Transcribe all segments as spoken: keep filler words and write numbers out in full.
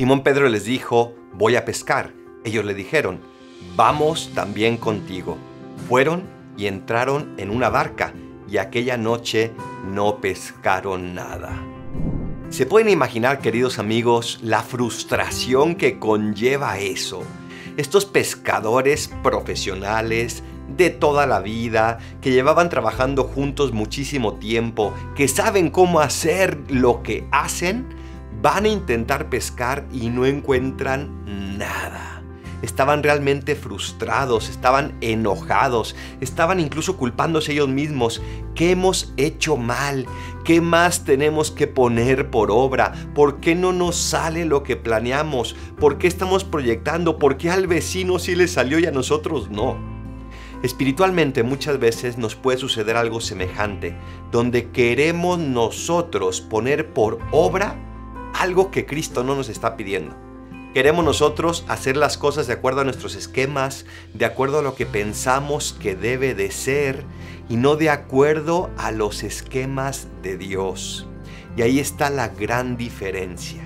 Simón Pedro les dijo: voy a pescar. Ellos le dijeron: vamos también contigo. Fueron y entraron en una barca, y aquella noche no pescaron nada. ¿Se pueden imaginar, queridos amigos, la frustración que conlleva eso? Estos pescadores profesionales de toda la vida, que llevaban trabajando juntos muchísimo tiempo, que saben cómo hacer lo que hacen, van a intentar pescar y no encuentran nada. Estaban realmente frustrados, estaban enojados, estaban incluso culpándose ellos mismos. ¿Qué hemos hecho mal? ¿Qué más tenemos que poner por obra? ¿Por qué no nos sale lo que planeamos? ¿Por qué estamos proyectando? ¿Por qué al vecino sí le salió y a nosotros no? Espiritualmente muchas veces nos puede suceder algo semejante, donde queremos nosotros poner por obra algo que Cristo no nos está pidiendo. Queremos nosotros hacer las cosas de acuerdo a nuestros esquemas, de acuerdo a lo que pensamos que debe de ser y no de acuerdo a los esquemas de Dios. Y ahí está la gran diferencia.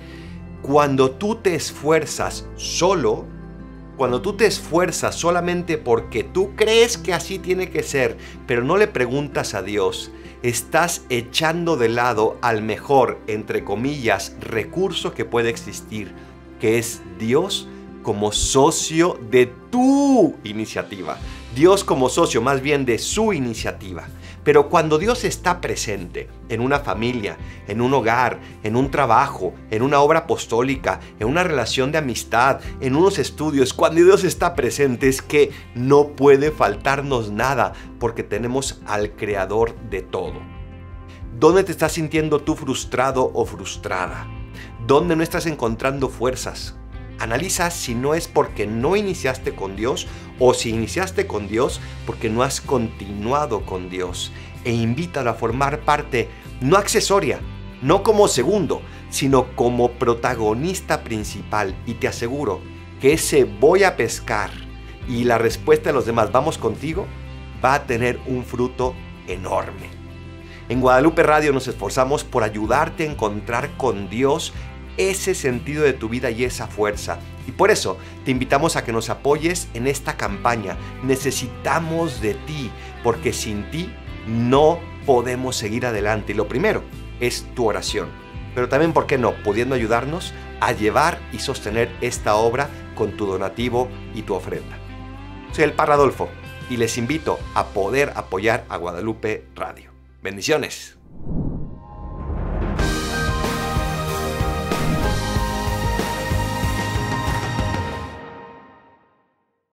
Cuando tú te esfuerzas solo, cuando tú te esfuerzas solamente porque tú crees que así tiene que ser, pero no le preguntas a Dios, estás echando de lado al mejor, entre comillas, recurso que puede existir, que es Dios como socio de tu iniciativa. Dios como socio más bien de su iniciativa. Pero cuando Dios está presente en una familia, en un hogar, en un trabajo, en una obra apostólica, en una relación de amistad, en unos estudios, cuando Dios está presente es que no puede faltarnos nada porque tenemos al Creador de todo. ¿Dónde te estás sintiendo tú frustrado o frustrada? ¿Dónde no estás encontrando fuerzas? Analiza si no es porque no iniciaste con Dios o si iniciaste con Dios porque no has continuado con Dios. E invítalo a formar parte, no accesoria, no como segundo, sino como protagonista principal. Y te aseguro que ese voy a pescar y la respuesta de los demás, vamos contigo, va a tener un fruto enorme. En Guadalupe Radio nos esforzamos por ayudarte a encontrar con Dios ese sentido de tu vida y esa fuerza. Y por eso te invitamos a que nos apoyes en esta campaña. Necesitamos de ti, porque sin ti no podemos seguir adelante. Y lo primero es tu oración. Pero también, ¿por qué no? Pudiendo ayudarnos a llevar y sostener esta obra con tu donativo y tu ofrenda. Soy el Padre Adolfo y les invito a poder apoyar a Guadalupe Radio. Bendiciones.